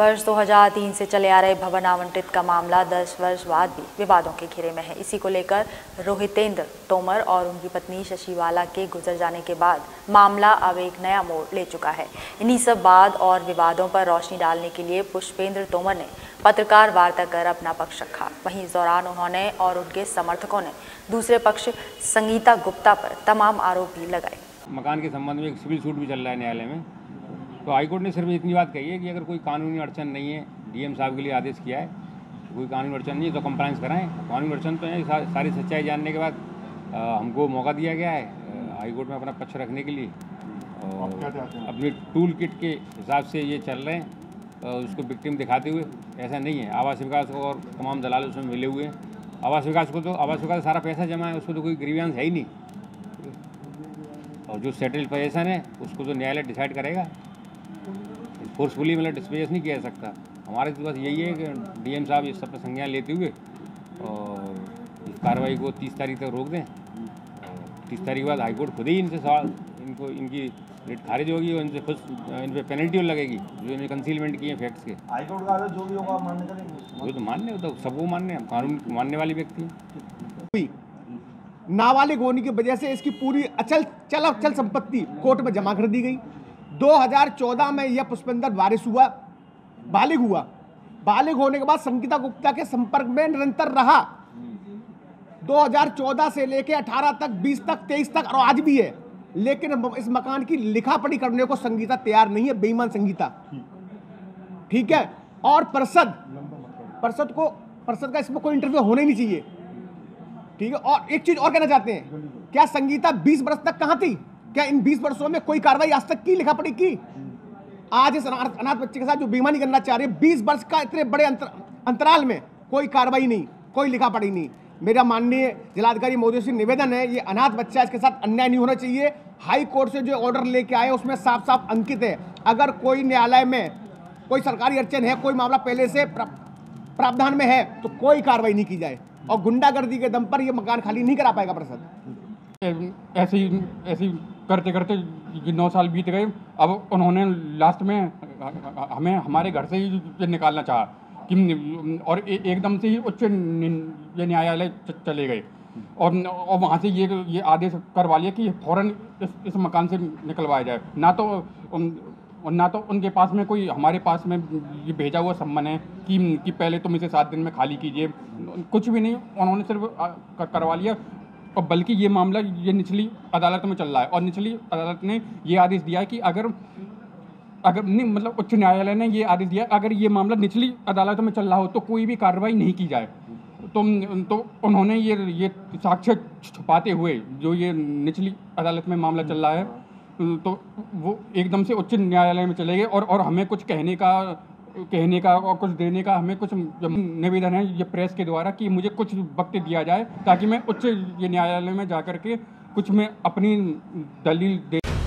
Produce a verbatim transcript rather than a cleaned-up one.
वर्ष दो हज़ार तीन से चले आ रहे भवन आवंटित का मामला दस वर्ष बाद भी विवादों के घेरे में है। इसी को लेकर रोहितेंद्र तोमर और उनकी पत्नी शशिबाला के गुजर जाने के बाद मामला अब एक नया मोड़ ले चुका है। इन्हीं सब वाद और विवादों पर रोशनी डालने के लिए पुष्पेंद्र तोमर ने पत्रकार वार्ता कर अपना पक्ष रखा। वहीं इस दौरान उन्होंने और उनके समर्थकों ने दूसरे पक्ष संगीता गुप्ता पर तमाम आरोप भी लगाए। मकान के संबंध में एक सिविल सूट भी चल रहा है न्यायालय में, तो हाईकोर्ट ने सिर्फ इतनी बात कही है कि अगर कोई कानूनी अड़चन नहीं है, डीएम साहब के लिए आदेश किया है, तो कोई कानूनी अड़चन नहीं है तो कंप्लायंस कराएं। कानूनी अड़चन तो है, सारी सच्चाई जानने के बाद आ, हमको मौका दिया गया है हाईकोर्ट में अपना पक्ष रखने के लिए। और अपने टूल किट के हिसाब से ये चल रहे हैं, उसको विक्टिम दिखाते हुए। ऐसा नहीं है, आवास विकास को और तमाम दलाल उसमें मिले हुए हैं। आवास विकास को तो आवास विकास सारा पैसा जमा है, उसको तो कोई ग्रीवियंस है ही नहीं। और जो सेटल्ड पोजीशन है उसको तो न्यायालय डिसाइड करेगा, फोर्सफुली मतलब डिस्पेस नहीं किया जा सकता। हमारे तो बस यही है कि डीएम साहब इस सब पर संज्ञान लेते हुए और इस कार्रवाई को तीस तारीख तक रोक दें। और तीस तारीख के बाद हाईकोर्ट खुद ही इनसे सवाल इनको इनकी रेट खारिज होगी और इनसे खुद इन पर पेनल्टी लगेगी जो इन्हें कंसीलमेंट किए फैक्ट्स के। हाईकोर्ट का आदेश जो भी होगा मान्य करेंगे, वो तो मान्य तो सबको मान्य है, कानून मानने वाले व्यक्ति हैं। नाबालिग होने की वजह से इसकी पूरी अचल चल अचल संपत्ति कोर्ट में जमा कर दी गई। दो हज़ार चौदह में यह पुष्पेंद्र वारिस हुआ, बालिग हुआ। बालिग होने के बाद संगीता गुप्ता के संपर्क में निरंतर रहा। दो हज़ार चौदह से लेकर अठारह तक, बीस तक, तेईस तक और आज भी है। लेकिन इस मकान की लिखा पढ़ी करने को संगीता तैयार नहीं है, बेईमान संगीता। ठीक है। और परिषद परिषद को परिषद का इसमें कोई इंटरव्यू होना ही नहीं चाहिए। ठीक है। और एक चीज और कहना चाहते हैं, क्या संगीता बीस वर्ष तक कहां थी? क्या इन बीस वर्षों में कोई कार्रवाई आज तक की, लिखा पढ़ी की? आज इस अनाथ बच्चे के साथ जो बेईमानी करना चाह रहे हैं, बीस वर्ष का इतने बड़े अंतर, अंतराल में कोई कार्रवाई नहीं, कोई लिखा पढ़ी नहीं। मेरा माननीय जिलाधिकारी महोदय से निवेदन है, ये अनाथ बच्चा, इसके साथ अन्याय नहीं होना चाहिए। हाई कोर्ट से जो ऑर्डर लेके आए उसमें साफ साफ अंकित है, अगर कोई न्यायालय में कोई सरकारी अड़चन है, कोई मामला पहले से प्रावधान में है, तो कोई कार्रवाई नहीं की जाए। और गुंडागर्दी के दम पर ये मकान खाली नहीं करा पाएगा परिषद। ऐसे ही ऐसे ही करते करते नौ साल बीत गए। अब उन्होंने लास्ट में हमें हमारे घर से ही निकालना चाहा कि और ए, एकदम से ही उच्च न्यायालय चले गए और और वहाँ से ये ये आदेश करवा लिया कि फौरन इस, इस मकान से निकलवाया जाए। ना तो और ना तो उनके पास में कोई हमारे पास में ये भेजा हुआ सम्मन है कि कि पहले तुम इसे सात दिन में खाली कीजिए, कुछ भी नहीं। उन्होंने सिर्फ करवा लिया। और बल्कि ये मामला ये निचली अदालत में चल रहा है और निचली अदालत ने ये आदेश दिया है कि अगर अगर नहीं मतलब उच्च न्यायालय ने ये आदेश दिया अगर ये मामला निचली अदालत में चल रहा हो तो कोई भी कार्रवाई नहीं की जाए। तो तो उन्होंने ये ये साक्ष्य छुपाते हुए जो ये निचली अदालत में मामला चल रहा है, तो वो एकदम से उच्च न्यायालय में चले गए। और और हमें कुछ कहने का कहने का और कुछ देने का हमें कुछ निवेदन है ये प्रेस के द्वारा कि मुझे कुछ वक्त दिया जाए ताकि मैं उच्च ये न्यायालय में जाकर के कुछ मैं अपनी दलील दे